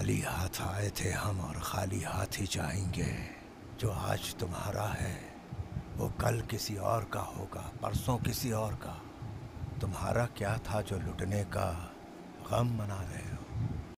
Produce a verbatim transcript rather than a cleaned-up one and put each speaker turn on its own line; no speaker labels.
खाली हाथ आए थे हम और खाली हाथ ही जाएंगे। जो आज तुम्हारा है वो कल किसी और का होगा, परसों किसी और का। तुम्हारा क्या था जो लुटने का गम मना रहे हो?